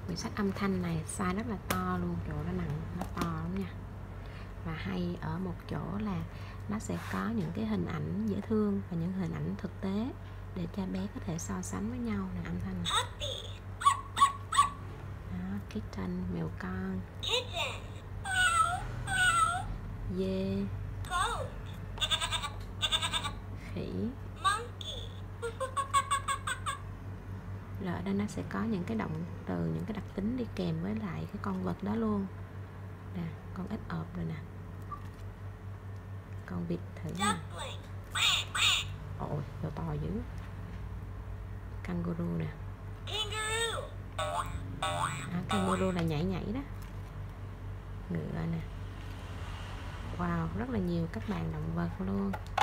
Quyển sách âm thanh này size rất là to luôn, chỗ nó nặng, nó to lắm nha. Và hay ở một chỗ là nó sẽ có những cái hình ảnh dễ thương và những hình ảnh thực tế để cho bé có thể so sánh với nhau nè. Âm thanh này. Đó, kitten, mèo con. Dê. Khỉ. Rồi ở đây nó sẽ có những cái động từ, những cái đặc tính đi kèm với lại cái con vật đó luôn. Nè, con ếch ộp rồi nè. Con vịt thử nè. Ôi, đồ to dữ. Kangaroo nè. Kangaroo là nhảy nhảy đó. Ngựa nè. Wow, rất là nhiều các bạn động vật luôn.